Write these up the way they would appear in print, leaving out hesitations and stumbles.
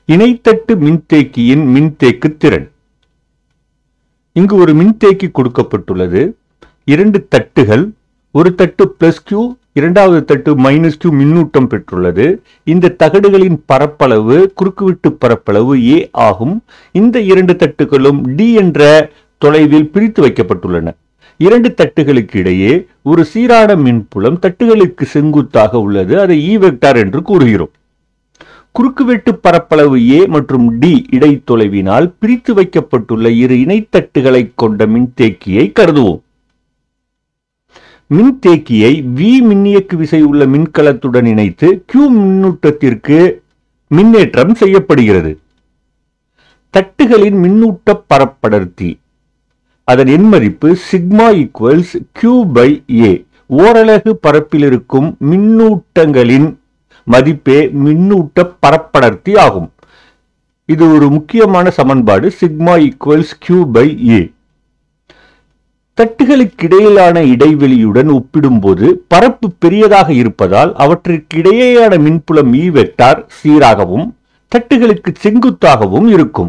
இணைத்தட்டு மின்தேக்கியின் மின்தேக்கு திறன். இங்கு ஒரு மின்தேக்கி கொடுக்கப்பட்டுள்ளது. இரண்டு தட்டுகள், ஒரு தட்டு பிளஸ் கியூ, இரண்டாவது தட்டு மைனஸ் கியூ மின்னூட்டம் பெற்றுள்ளது. இந்த தகடுகளின் பரப்பளவு குறுக்குவெட்டு பரப்பளவு A ஆகும். இந்த இரண்டு தட்டுகளும் D என்ற தொலைவில் பிரித்து வைக்கப்பட்டுள்ளன. இரண்டு தட்டுகளுக்கு இடையே ஒரு சீரான மின்புலம் தட்டுகளுக்கு செங்குத்தாக உள்ளது. அதை E வெக்டார் என்று கூறுகிறோம். குறுக்குவெட்டு பரப்பளவு A மற்றும் D இடைத்தொலைவினால் பிரித்து வைக்கப்பட்டுள்ள இரு இணைத்தட்டுகளை கொண்ட மின்தேக்கியை கருதுவோம். மின்தேக்கியை V மின்னியக்கு விசை உள்ள மின்கலத்துடன் இணைத்து Q மின்னூட்டத்திற்கு மின்னேற்றம் செய்யப்படுகிறது. தட்டுகளின் மின்னூட்ட பரப்படர்த்தி அதன் எண் மதிப்பு சிக்மா ஈக்குவல்ஸ் Q/A. ஓரலகு பரப்பில் இருக்கும் மின்னூட்டங்களின் மதிப்பே மின்னூட்ட பரப்படர்த்தி ஆகும். இது ஒரு முக்கியமான சமன்பாடு. Sigma equals Q/A. தட்டுகளுக்கு இடையிலான இடைவெளியுடன் ஒப்பிடும்போது பரப்பு பெரியதாக இருப்பதால் அவற்றிற்கு இடையேயான மின்புலம் E வெக்டார் சீராகவும் தட்டுகளுக்கு செங்குத்தாகவும் இருக்கும்.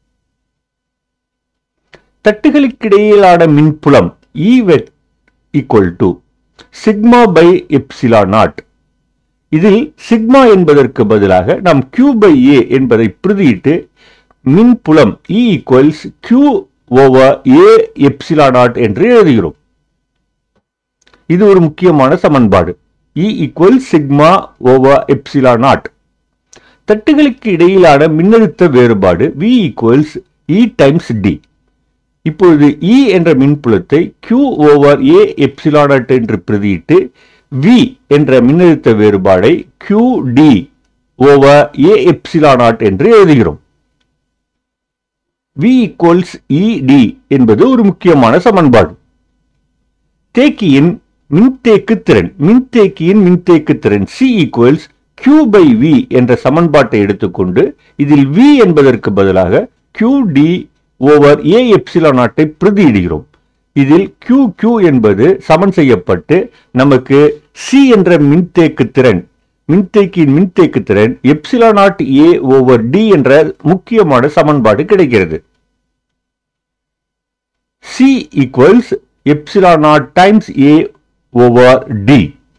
தட்டுகளுக்கு இடையிலான மின்புலம் E equal to sigma by epsilon naught. இதில் சிக்மா என்பதற்கு பதிலாக நாம் Q/A என்பதை பிரதியிட்டு மின்புலம் E equals Q/A epsilon not என்று எழுதுகிறோம். இது ஒரு முக்கியமான சமன்பாடு. E equals sigma over epsilon naught. தட்டுகளுக்கு இடையிலான மின்னழுத்த வேறுபாடு V equals E times D. இப்பொழுது E என்ற மின்புலத்தை Q/A எப்சிலான் நாட் என்று பிரதியிட்டு V என்ற மின்னழுத்த வேறுபாடை QD/A எப்சிலான் நாட் என்று எழுதுகிறோம். V ஈக்குவல்ஸ் ED என்பது ஒரு முக்கியமான சமன்பாடு. தேக்கியின் மின்தேக்கு திறன். மின்தேக்கியின் மின்தேக்கு திறன் C ஈக்குவல்ஸ் Q/V என்ற சமன்பாட்டை எடுத்துக்கொண்டு இதில் V என்பதற்கு பதிலாக QD/A எப்சிலான் நாட்டை பிரதியிடுகிறோம். இதில் QQ என்பது சமன் செய்யப்பட்டு நமக்கு C என்ற மின்தேக்கு திறன், மின்தேக்கியின் மின்தேக்கு திறன் epsilon naught A over D என்ற முக்கியமான சமன்பாடு கிடைக்கிறது. C equals epsilon naught times A over D.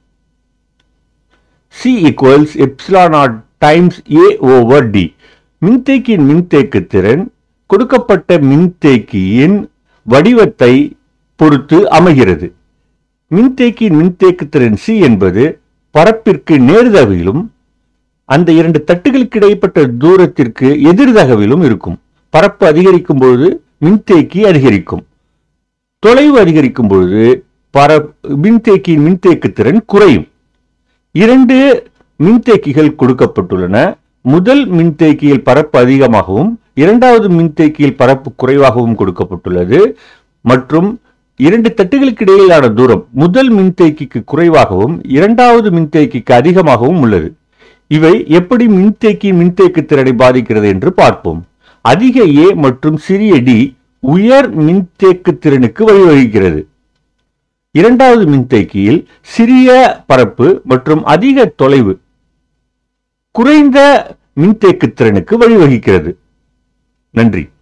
C equals epsilon naught times A over D. மின்தேக்கியின் மின்தேக்கு திறன் கொடுக்கப்பட்ட மின்தேக்கியின் வடிவத்தை பொறுத்து அமைகிறது. மின்தேக்கியின் மின்தேக்கு திறன் C என்பது பரப்பிற்கு நேர்தகவிலும் அந்த இரண்டு தட்டுகளுக்கு இடைப்பட்ட தூரத்திற்கு எதிர்தகவிலும் இருக்கும். பரப்பு அதிகரிக்கும் பொழுது மின்தேக்கி அதிகரிக்கும். தொலைவு அதிகரிக்கும் பொழுது மின்தேக்கியின் மின்தேக்கு திறன் குறையும். இரண்டு மின்தேக்கிகள் கொடுக்கப்பட்டுள்ளன. முதல் மின்தேக்கியில் பரப்பு அதிகமாகவும் இரண்டாவது மின்தேக்கியில் பரப்பு குறைவாகவும் கொடுக்கப்பட்டுள்ளது. மற்றும் இரண்டு தட்டுகளுக்கு இடையிலான தூரம் முதல் மின்தேக்கிக்கு குறைவாகவும் இரண்டாவது மின்தேக்கிக்கு அதிகமாகவும் உள்ளது. இவை எப்படி மின்தேக்கியின் மின்தேக்கு திறனை பாதிக்கிறது என்று பார்ப்போம். அதிக A மற்றும் சிறிய D உயர் மின்தேக்கு திறனுக்கு வழிவகுக்கிறது. இரண்டாவது மின்தேக்கியில் சிறிய பரப்பு மற்றும் அதிக தொலைவு குறைந்த மின்தேக்கு திறனுக்கு வழிவகுக்கிறது. நன்றி.